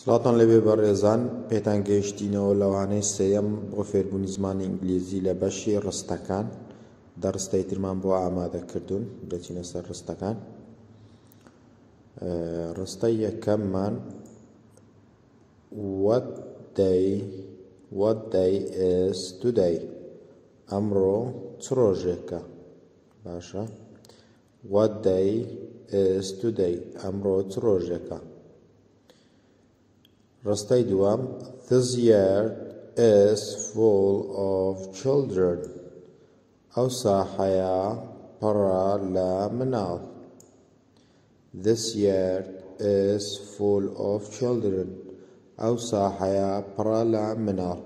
سڵاتان لەبێ بەڕێزان، پێتان گەیشتینەوە لەوانەی سێیەم بۆ فێربوونی زمانی ئینگلیزی لە بەشی ڕستەکان. دەڕستەی ترمان بۆ ئامادەکردوون، دەچینە سەر ڕستەکان. ڕستەی یەکەممان what day is today. ئەمڕۆ چ ڕۆژێکە؟ باشە. what day is today. ئەمڕۆ چ ڕۆژێکە؟ ڕستەی دووەم this year is full of children. ئەو ساحەیە پڕە لە مناڵ. This year is full of children. ئەو ساحەیە پڕە لە مناڵ.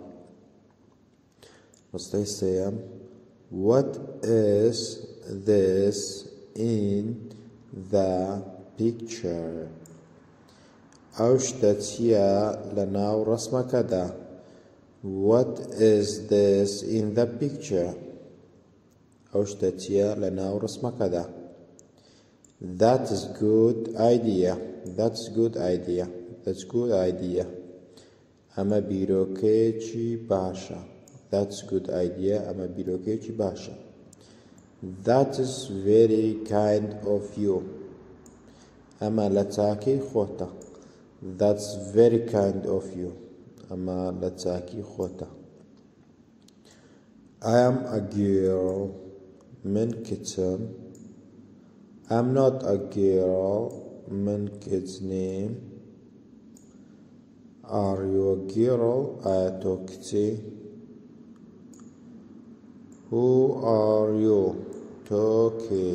ڕستەی سێیەم what is this in the picture. ئەو شتە چییە لە ناو ڕەسمەکەدا؟ what is this in the picture. ئەو شتە چییە لە ناو ڕەسمەکەدا؟ that is good idea. That's good idea. That's good idea. ئەمە بیرۆکەیەکی باشە. That's good idea. ئەمە بیرۆکەیەکی باشە. That is very kind of you. ئەمە لە چاکەی خۆتە. That's very kind of you. ئەمە لە چاکی خۆتە. I am a girl. من کچم. I'm not a girl. من کچ نیم. Are you a girl? ئایا تۆ کچی؟ Who are you? تۆ کێی؟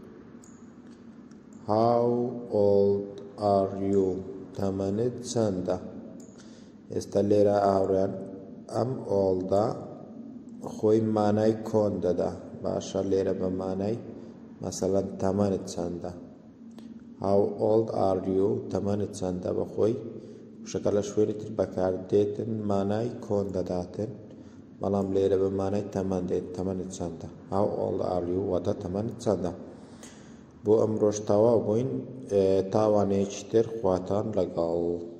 How old are you? تەمەنت چەندە؟ ئێستا لێرە ئاوڕێن ئەم ئۆڵدا خۆی مانای کۆن دەدا. باشە، لێرە بە مانای مەسەڵەن تەمەنت چەندە. How old are you? تەمەنت چەندە بەخۆی شەکە لە شوێنی تر بەکاردێتن مانای کۆن دەداتن، بەڵام لێرە بە مانای تەمەن دێت. تەمەنت چەندە؟ How old are you؟ واتە تەمەنت چەندە؟ بۆ ئەمڕۆژ تەواو بووین. تاوانەیەکی تر خواتان لەگەڵ.